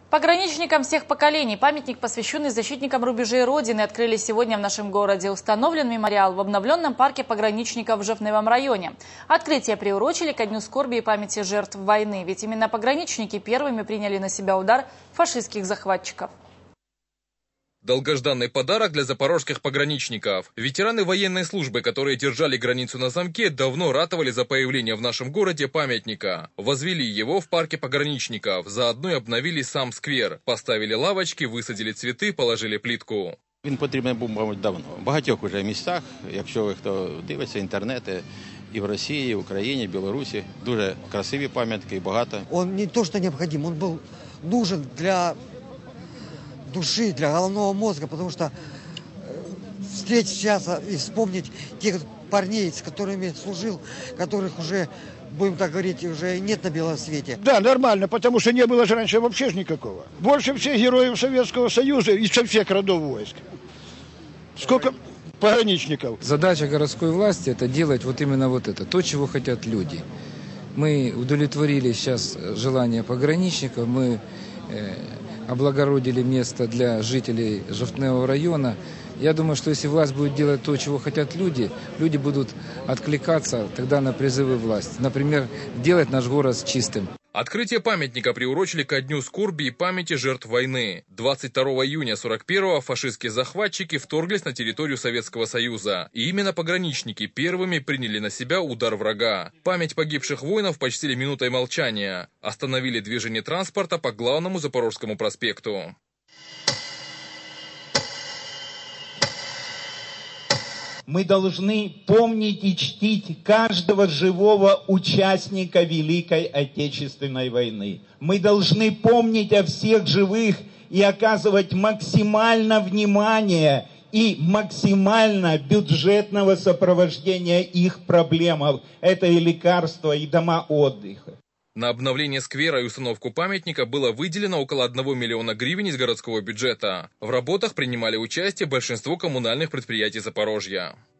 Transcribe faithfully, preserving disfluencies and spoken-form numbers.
Пограничникам всех поколений памятник, посвященный защитникам рубежей Родины, открыли сегодня в нашем городе. Установлен мемориал в обновленном парке пограничников в Жовтневом районе. Открытие приурочили ко Дню скорби и памяти жертв войны. Ведь именно пограничники первыми приняли на себя удар фашистских захватчиков. Долгожданный подарок для запорожских пограничников. Ветераны военной службы, которые держали границу на замке, давно ратовали за появление в нашем городе памятника. Возвели его в парке пограничников, заодно и обновили сам сквер. Поставили лавочки, висадили цветы, положили плитку. Він потрібен був, мабуть, давно. В багатьох уже місцях, якщо ви хто дивиться інтернети, і в Росії, і в Україні, і в Білорусі, дуже красиві пам'ятки і багато. Он не то, что необходим, он был нужен для души, для головного мозга, потому что встретить сейчас и вспомнить тех парней, с которыми служил, которых уже, будем так говорить, уже нет на белом свете. Да, нормально, потому что не было же раньше вообще никакого. Больше всех героев Советского Союза и со всех родов войск. Сколько пограничников. Задача городской власти – это делать вот именно вот это, то, чего хотят люди. Мы удовлетворили сейчас желание пограничников, мы э, облагородили место для жителей Жовтневого района. Я думаю, что если власть будет делать то, чего хотят люди, люди будут откликаться тогда на призывы власти. Например, делать наш город чистым. Открытие памятника приурочили ко Дню скорби и памяти жертв войны. двадцать второго июня сорок первого фашистские захватчики вторглись на территорию Советского Союза. И именно пограничники первыми приняли на себя удар врага. Память погибших воинов почтили минутой молчания. Остановили движение транспорта по главному Запорожскому проспекту. Мы должны помнить и чтить каждого живого участника Великой Отечественной войны. Мы должны помнить о всех живых и оказывать максимально внимание и максимально бюджетного сопровождения их проблем. Это и лекарства, и дома отдыха. На обновление сквера и установку памятника было выделено около одного миллиона гривен из городского бюджета. В работах принимали участие большинство коммунальных предприятий Запорожья.